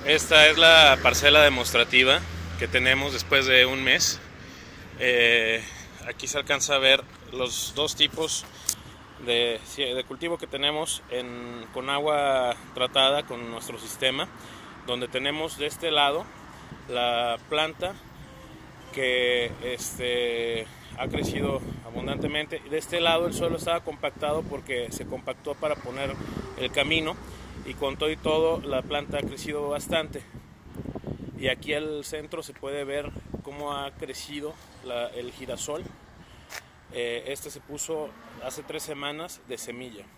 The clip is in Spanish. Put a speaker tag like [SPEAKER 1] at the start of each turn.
[SPEAKER 1] Esta es la parcela demostrativa que tenemos después de un mes. Aquí se alcanza a ver los dos tipos de cultivo que tenemos con agua tratada con nuestro sistema, donde tenemos de este lado la planta que ha crecido abundantemente. De este lado el suelo estaba compactado porque se compactó para poner el camino, y con todo y todo la planta ha crecido bastante. Y aquí al centro se puede ver cómo ha crecido el girasol. Este se puso hace 3 semanas de semilla.